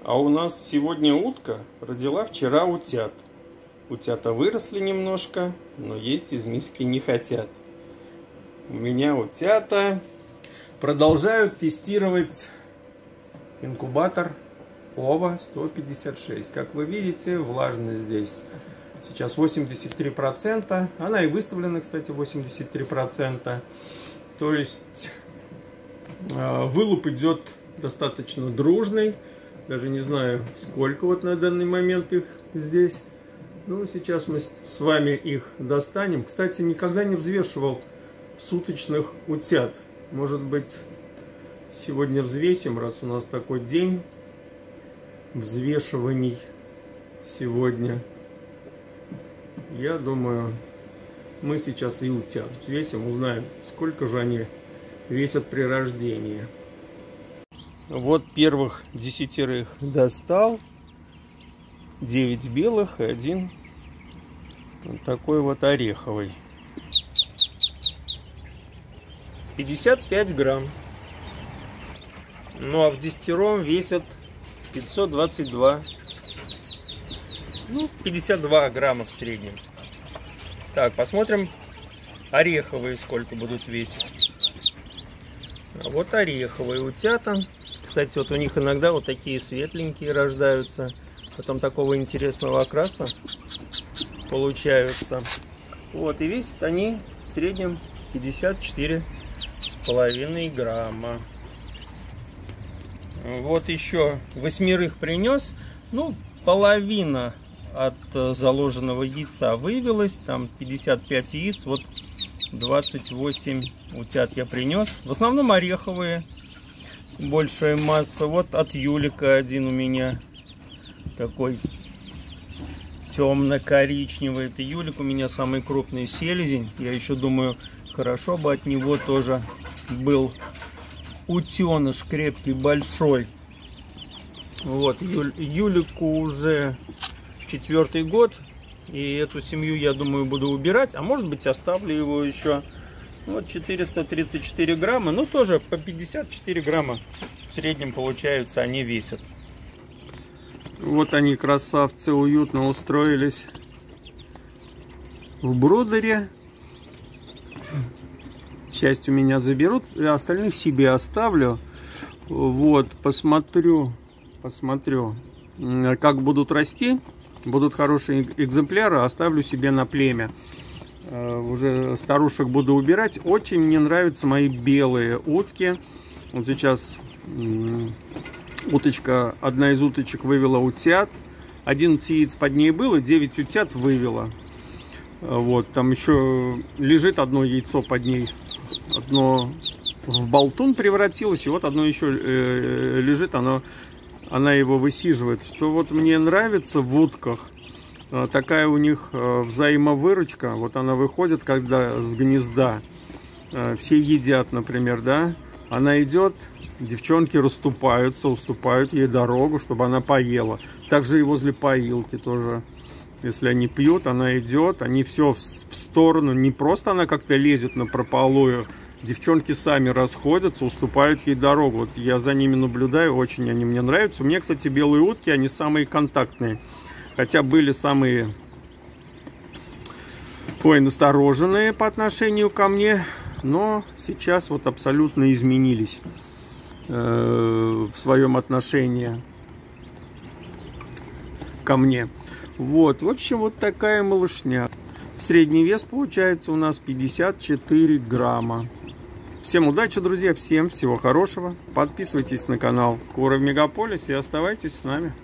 А у нас сегодня утка родила вчера утят. Утята выросли немножко, но есть из миски не хотят. У меня утята продолжают тестировать инкубатор ОВА 156. Как вы видите, влажность здесь сейчас 83%. Она и выставлена, кстати, 83%. То есть вылуп идет достаточно дружный. Даже не знаю, сколько вот на данный момент их здесь. Ну, сейчас мы с вами их достанем. Кстати, никогда не взвешивал суточных утят. Может быть, сегодня взвесим, раз у нас такой день взвешиваний сегодня. Я думаю, мы сейчас и утят взвесим, узнаем, сколько же они весят при рождении. Вот первых 10 достал. 9 белых и 1 вот такой вот ореховый. 55 грамм. Ну а в 10 весят 522. Ну, 52 грамма в среднем. Так, посмотрим ореховые сколько будут весить. А вот ореховые утята. Кстати, вот у них иногда вот такие светленькие рождаются. Потом такого интересного окраса получаются. Вот, и весят они в среднем 54,5 грамма. Вот еще 8 принес. Ну, половина от заложенного яйца вывелась. Там 55 яиц. Вот 28 утят я принес. В основном ореховые. Большая масса. Вот от Юлика один у меня. Такой темно-коричневый. Это Юлик у меня самый крупный селезень. Я еще думаю, хорошо бы от него тоже был утеныш крепкий, большой. Вот, Юлику уже 4-й год. И эту семью, я думаю, буду убирать. А может быть, оставлю его еще. Вот 434 грамма. Ну, тоже по 54 грамма в среднем, получаются, они весят. Вот они, красавцы, уютно устроились в брудере. Часть у меня заберут, а остальных себе оставлю. Вот, посмотрю, как будут расти. Будут хорошие экземпляры, оставлю себе на племя. Уже старушек буду убирать. Очень мне нравятся мои белые утки. Вот сейчас одна из уточек вывела утят. 11 яиц под ней было, 9 утят вывела. Вот, там еще лежит одно яйцо под ней. Одно в болтун превратилось, и вот одно еще лежит, она его высиживает. Что вот мне нравится в утках, такая у них взаимовыручка. Вот она выходит, когда с гнезда. Все едят, например, да. Она идет, девчонки расступаются, уступают ей дорогу, чтобы она поела. Также и возле поилки тоже. Если они пьют, она идет, они все в сторону. Не просто она как-то лезет напропалую. Девчонки сами расходятся, уступают ей дорогу. Вот я за ними наблюдаю, очень они мне нравятся. У меня, кстати, белые утки, они самые контактные. Хотя были самые настороженные по отношению ко мне. Но сейчас вот абсолютно изменились в своем отношении ко мне. Вот, в общем, вот такая малышня. Средний вес получается у нас 54 грамма. Всем удачи, друзья, всем всего хорошего. Подписывайтесь на канал Куры в Мегаполисе и оставайтесь с нами.